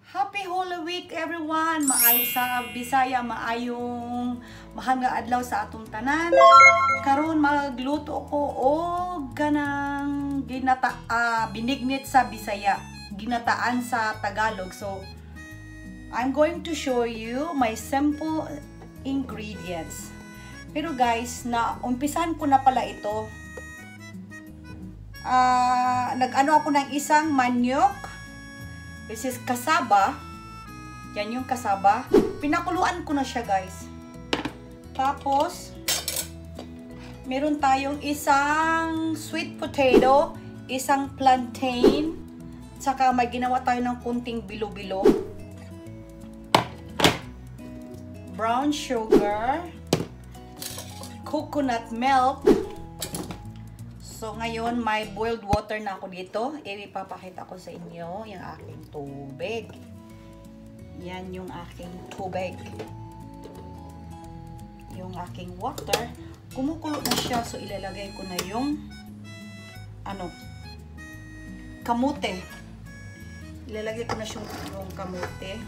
Happy Holy Week everyone! Maay sa Bisaya, maayong mahanga adlaw sa atong tanan. Karon magluto ko og kanang binignit sa Bisaya, ginataan sa Tagalog. So I'm going to show you my simple ingredients. Pero guys, umpisan ko na pala ito. Nag-ano ako ng isang manok. This is kasaba. Yan yung kasaba. Pinakuluan ko na siya, guys. Tapos, meron tayong isang sweet potato, isang plantain, saka may ginawa tayo ng kunting bilo-bilo. Brown sugar, coconut milk. So, ngayon, may boiled water na ako dito. Ipapakita ko sa inyo yung aking tubig. Yan yung aking tubig. Yung aking water. Kumukulo na siya. So, ilalagay ko na yung kamote. Ilalagay ko na yung kamote.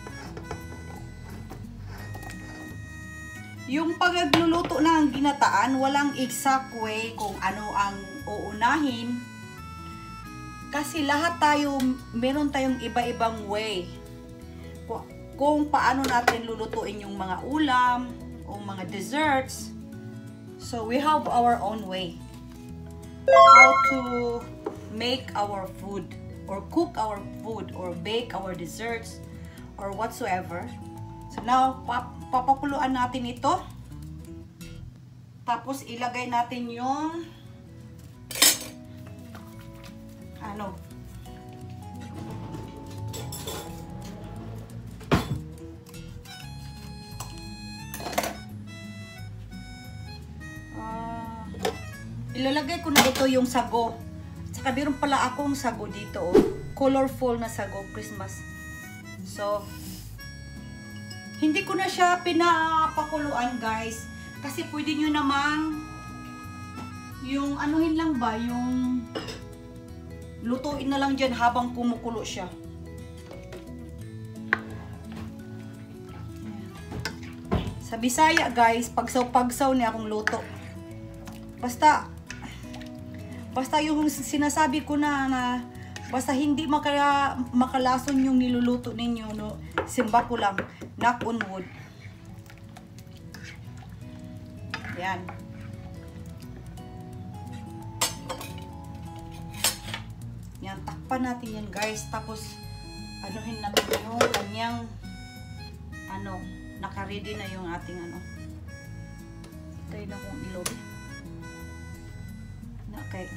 Yung pagluluto ng ginataan, walang exact way kung ano ang uunahin. Kasi lahat tayo, meron tayong iba-ibang way. Kung paano natin lulutuin yung mga ulam, o mga desserts. So, we have our own way. How to make our food, or cook our food, or bake our desserts, or whatsoever. So, now, papakuluan natin ito. Tapos, ilagay natin yung ilalagay ko na ito yung sago. Saka meron pala akong sago dito. Oh. Colorful na sago, Christmas. So, hindi ko na siya pinapakuluan, guys. Kasi pwede nyo namang yung anuhin lang ba, yung lutuin na lang dyan habang kumukulo siya. Sa Bisaya, guys, pagsaw-pagsaw niya akong luto. Basta yung sinasabi ko na basta hindi makalason yung niluluto ninyo, no? Simba ko lang, knock on wood. Yan. Yan, takpan natin yan, guys. Tapos, anuhin natin yung kanyang, naka-ready na yung ating, tayo na kong ilog. Okay.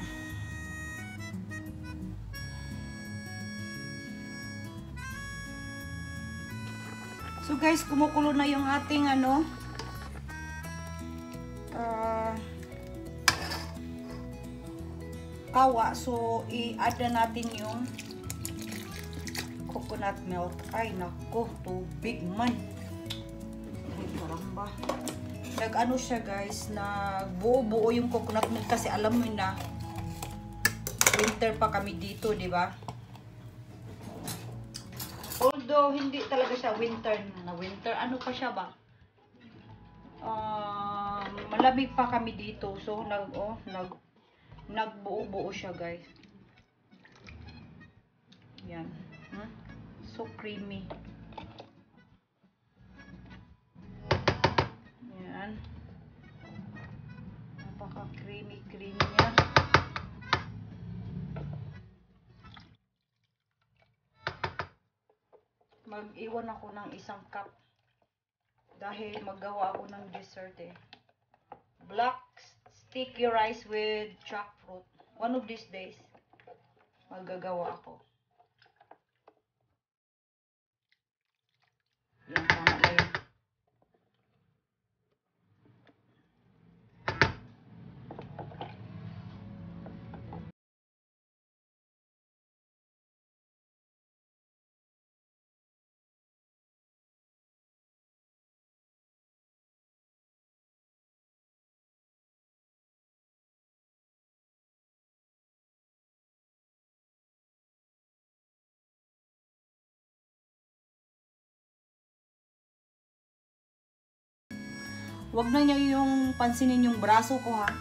So guys, kumukulo na yung ating kawa. So i-add na natin yung coconut milk. Ay nako, tubig man. Karamba. Nag-ano siya, guys, nagbuo-buo yung coconut milk kasi alam mo na winter pa kami dito, di ba? Although hindi talaga siya winter, ano pa siya ba? Malamig pa kami dito. So nagbuo-buo siya, guys. Yan. So creamy. Yan. Napaka creamy niya. Mag-iwan ako ng isang cup dahil maggawa ako ng dessert black sticky rice with jackfruit. One of these days magagawa ako. Yan, tama na yun. Huwag na niyo yung pansinin yung braso ko ha.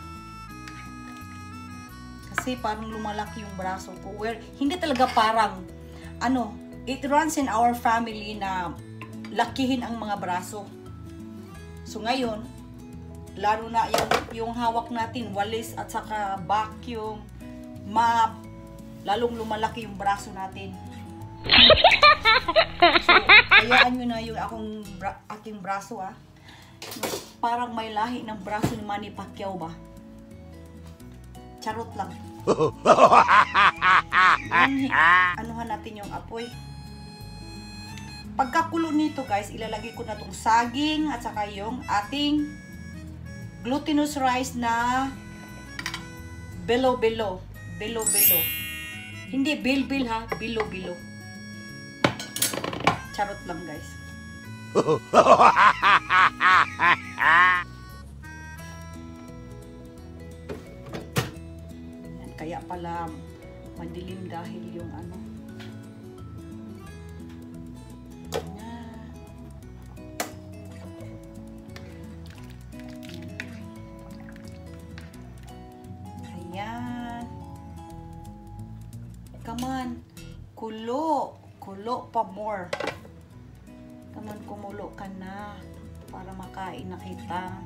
Kasi parang lumalaki yung braso ko. Where, hindi talaga parang, it runs in our family na lakihin ang mga braso. So ngayon, lalo na yung hawak natin, walis at saka vacuum, mop, lalong lumalaki yung braso natin. So, hayaan nyo na yung aking braso ah. Parang may lahi ng braso ni Manny Pacquiao ba? Charot lang. Anuhan natin yung apoy. Pagkakulo nito guys, ilalagay ko na tong saging at saka yung ating glutinous rice na bilo-bilo. Bilo-bilo. Hindi bil-bil ha, bilo-bilo. Charot lang guys. Kaya pala madilim dahil yung ayan. Come on. Kulo. Kulo pa more. Come on, kumulo ka na para makain na kita.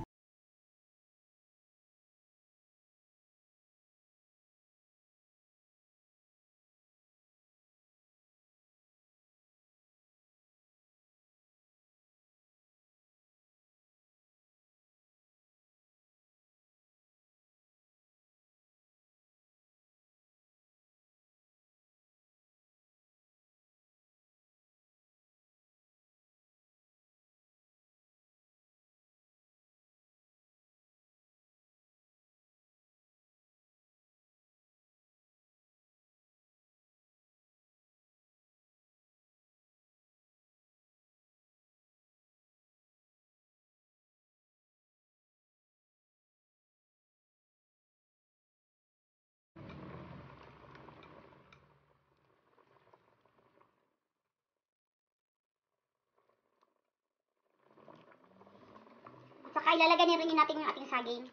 Saka ilalagay na rin natin yung ating saging.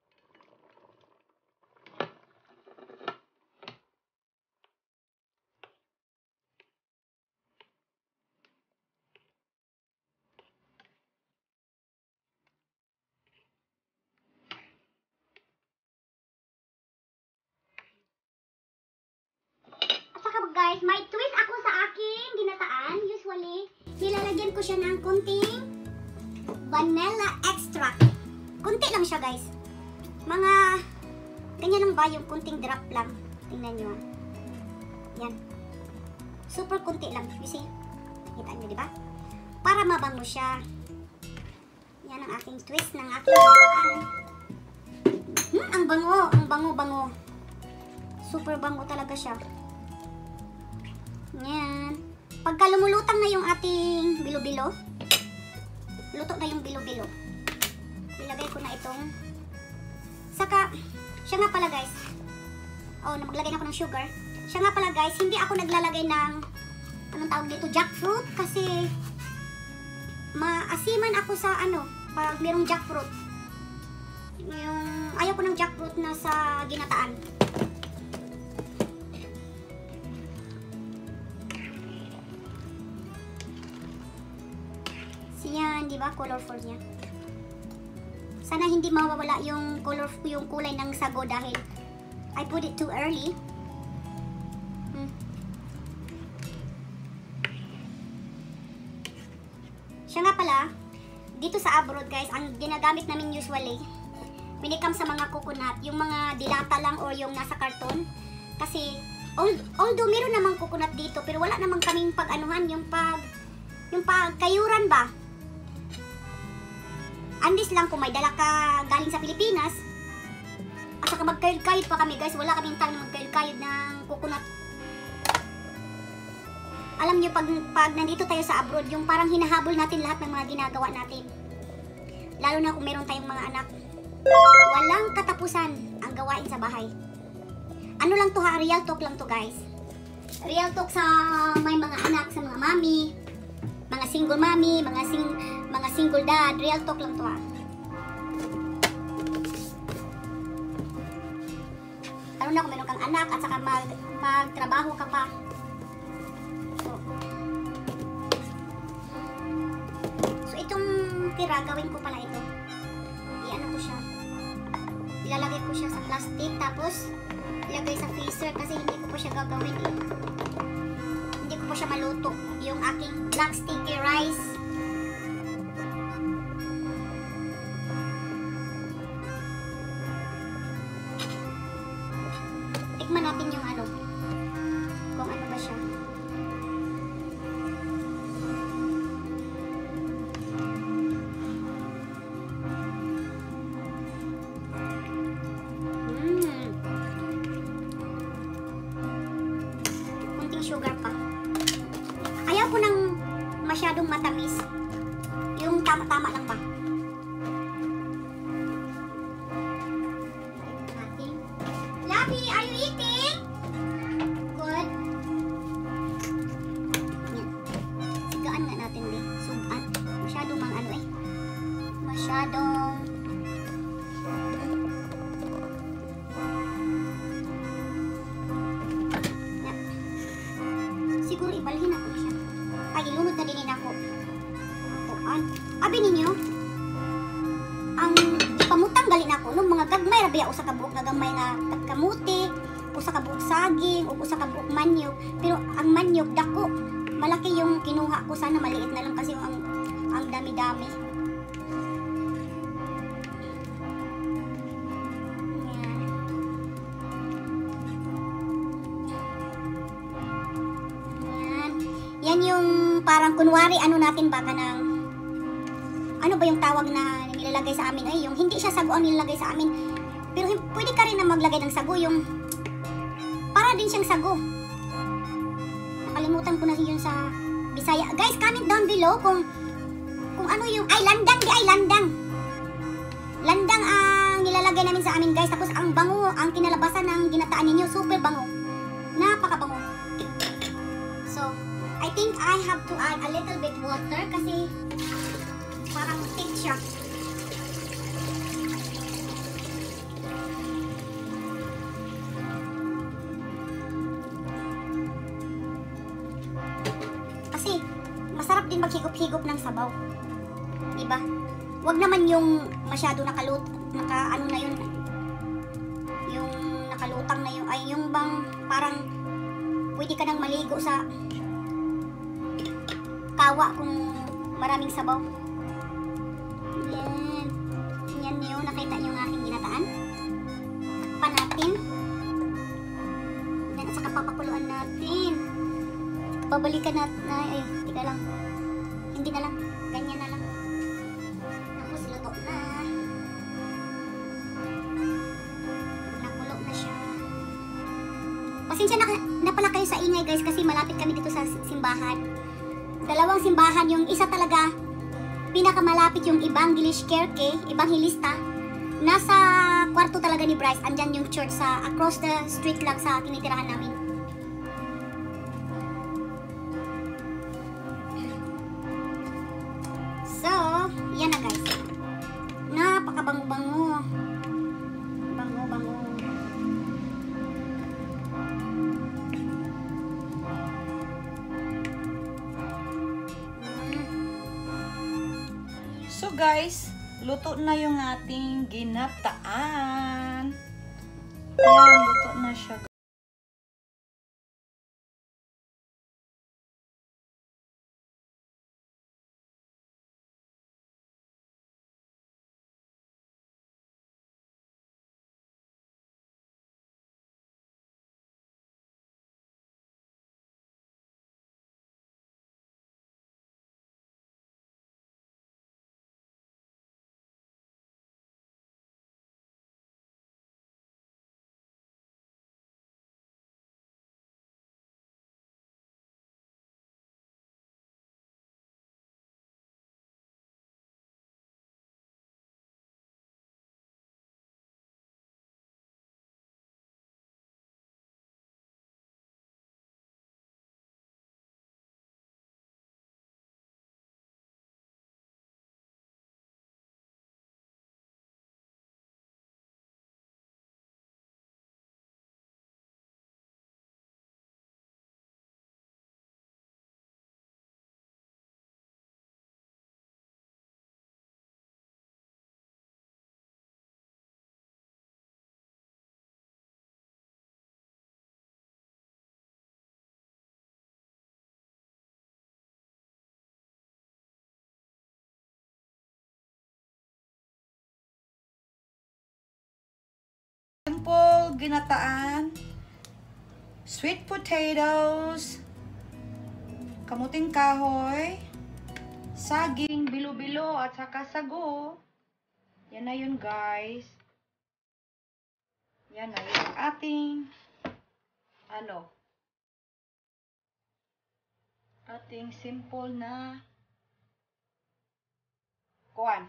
At saka guys, may twist ako sa aking ginataan. Usually, nilalagyan ko siya ng kunting vanilla extract. Kunti lang siya guys. Mga ganyan lang ba yung kunting drop lang. Tingnan nyo. Yan. Super kunti lang. You see? Kita nyo diba? Para mabango siya. Yan ang aking twist ng aking ginataan. Ang bango. Ang bango-bango. Super bango talaga siya. Yan. Pagka lumulutang na yung ating bilo-bilo, luto na yung bilo-bilo, ilagay ko na itong, saka, siya nga pala guys, maglagay na ako ng sugar. Siya nga pala guys, hindi ako naglalagay ng, anong tawag dito, jackfruit, kasi, maasiman ako sa pag mayroong jackfruit. Ayaw ko ng jackfruit na sa ginataan. Yan, di ba? Colorful niya. Sana hindi mawawala yung kulay ng sago dahil I put it too early. Siya nga pala, dito sa abroad guys, ang ginagamit namin usually, when it comes sa mga coconut, yung mga dilata lang or yung nasa karton. Kasi, although meron namang coconut dito, pero wala namang kaming pag-anuhan, yung pagkayuran ba? Andis lang kung may dala ka galing sa Pilipinas. At saka magkayod-kayod pa kami guys. Wala kaming time na magkayod-kayod ng coconut. Alam nyo, pag nandito tayo sa abroad, yung parang hinahabol natin lahat ng mga ginagawa natin. Lalo na kung meron tayong mga anak. Walang katapusan ang gawain sa bahay. Ano lang to ha? Real talk lang to guys. Real talk sa may mga anak, sa mga mami, mga single mommy, mga single dad. Real talk lang to ha. na kung meron kang anak at saka magtrabaho ka pa. So itong tira, gawin ko pala ito. I-ano ko siya. Ilalagay ko siya sa plastic, tapos ilagay sa freezer kasi hindi ko pa siya gagawin eh. Hindi ko pa siya maluto. Yung aking black sticky rice. Tikman natin yung ano. Kung ano ba siya. Kunting sugar pa. Ayaw ko ng masyadong matamis. Yung tama-tama lang ba? Labi, are you eating? Good. Yan. Sigaan nga natin din. Sugaan. Masyadong mga ano eh. Masyadong... Yan. Siguro ibalhin ako na siya. Ay, ilunod na din ako. Tuan. Abi ninyo, ang pamutang galin ako nung mga gagmay rabiya usa ka buok nga gamay nga kamuti, usa ka buok saging ug usa ka buok manyog, pero ang manyog dako malaki yung kinuha ko, sana maliit na lang kasi ang dami-dami. Yan yung parang kunwari ano natin ba kanang ano ba yung tawag na nilalagay sa amin ay yung hindi siya sago ang nilalagay sa amin, pero pwede ka rin na maglagay ng sago, yung para din siyang sago. Nakalimutan ko na yun sa Bisaya. Guys, comment down below kung ano yung ay landang ang nilalagay namin sa amin guys, tapos ang bango ang kinalabasan ng ginataan ninyo, super bango, napakabango. So I think I have to add a little bit water kasi parang thick siya. Kasi masarap din maghigop-higop ng sabaw. Diba? Wag naman yung masyado ano na yun. Yung nakalutang na yun. Ay, yung bang parang pwede ka nang maligo sa kawa kung maraming sabaw. Yan. Yan yun. Nakita niyo yung aking ginataan. Takpan natin. Yan. At saka papakuluan natin. Babalikan natin. Ay, tika lang. Hindi na lang. Ganyan na lang. Tapos luto na. Nakulo na siya. Pasensya na pala kayo sa ingay guys kasi malapit kami dito sa simbahan. Dalawang simbahan, yung isa talaga pinakamalapit yung Evangelista. Nasa kwarto talaga ni Bryce. Andyan yung church sa across the street lang sa tinitirahan namin. So, yan na guys. Napakabango-bango. Bango-bango. So guys, luto na yung ating ginataan. Ayan, luto na siya. itlog ginataan, sweet potatoes, kamuting kahoy, saging, bilo-bilo, at saka sago. Yan na yun, guys. Yan na yung ating ating simple na kuwan.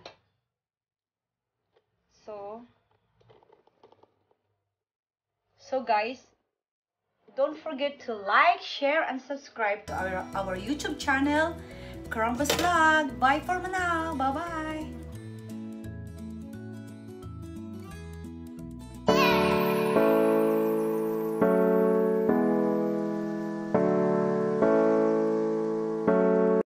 So guys, don't forget to like, share, and subscribe to our YouTube channel, Columbus Vlog. Bye for now. Bye-bye.